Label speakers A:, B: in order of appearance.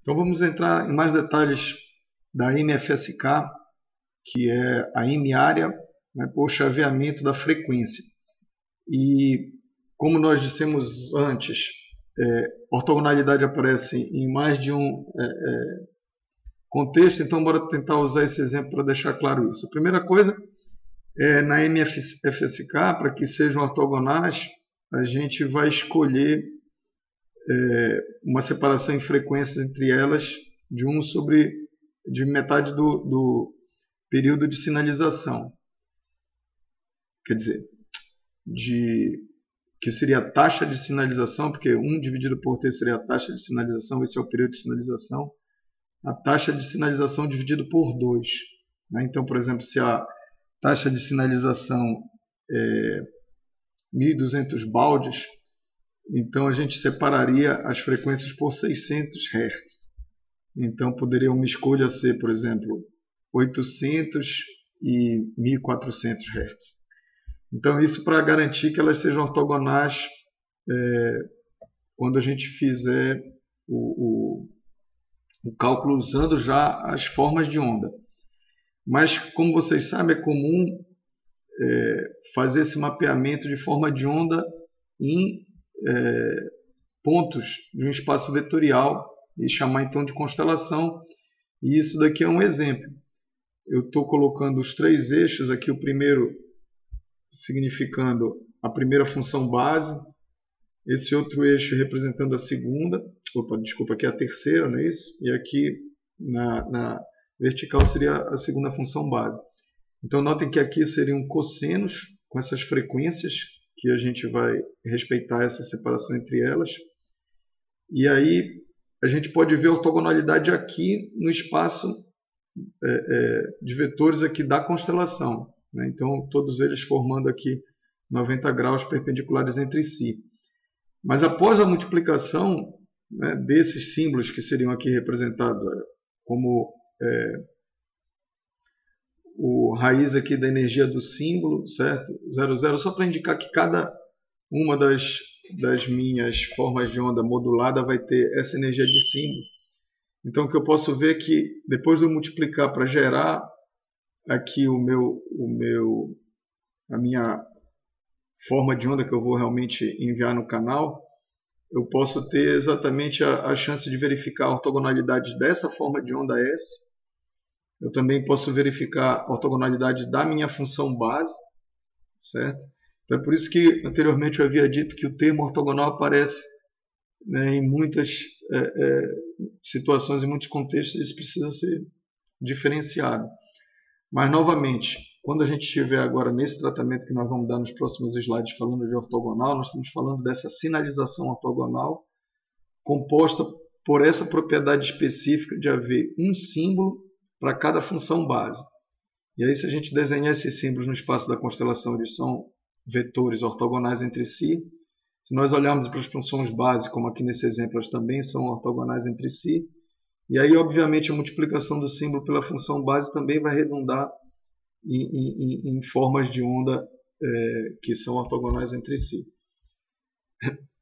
A: Então vamos entrar em mais detalhes da MFSK, que é a M-área, né, por chaveamento da frequência. E como nós dissemos antes, ortogonalidade aparece em mais de um contexto, então bora tentar usar esse exemplo para deixar claro isso. A primeira coisa é na MFSK, para que sejam ortogonais, a gente vai escolher uma separação em frequências entre elas de metade do período de sinalização. Quer dizer, que seria a taxa de sinalização, porque 1 dividido por t seria a taxa de sinalização, esse é o período de sinalização. A taxa de sinalização dividido por 2. Né? Então, por exemplo, se a taxa de sinalização é 1.200 baldes, então a gente separaria as frequências por 600 Hz. Então poderia uma escolha ser, por exemplo, 800 e 1.400 Hz. Então isso para garantir que elas sejam ortogonais quando a gente fizer o cálculo usando já as formas de onda. Mas como vocês sabem, é comum fazer esse mapeamento de forma de onda em pontos de um espaço vetorial e chamar então de constelação. E isso daqui é um exemplo. Eu estou colocando os 3 eixos aqui, o primeiro significando a primeira função base, esse outro eixo representando a segunda, aqui é a terceira, não é isso? E aqui na vertical seria a segunda função base. Então notem que aqui seriam cossenos com essas frequências, que a gente vai respeitar essa separação entre elas. E aí a gente pode ver a ortogonalidade aqui no espaço de vetores aqui da constelação. Né? Então todos eles formando aqui 90 graus perpendiculares entre si. Mas após a multiplicação, né, desses símbolos que seriam aqui representados, olha, como o raiz aqui da energia do símbolo, certo? 00, só para indicar que cada uma das minhas formas de onda modulada vai ter essa energia de símbolo. Então o que eu posso ver é que depois de eu multiplicar para gerar aqui a minha forma de onda que eu vou realmente enviar no canal, eu posso ter exatamente a chance de verificar a ortogonalidade dessa forma de onda S. Eu também posso verificar a ortogonalidade da minha função base, certo? Então é por isso que anteriormente eu havia dito que o termo ortogonal aparece, né, em muitas situações, em muitos contextos, isso precisa ser diferenciado. Mas, novamente, quando a gente estiver agora nesse tratamento que nós vamos dar nos próximos slides falando de ortogonal, nós estamos falando dessa sinalização ortogonal composta por essa propriedade específica de haver um símbolo para cada função base. E aí, se a gente desenhar esses símbolos no espaço da constelação, eles são vetores ortogonais entre si. Se nós olharmos para as funções base, como aqui nesse exemplo, elas também são ortogonais entre si. E aí, obviamente, a multiplicação do símbolo pela função base também vai redundar em formas de onda que são ortogonais entre si.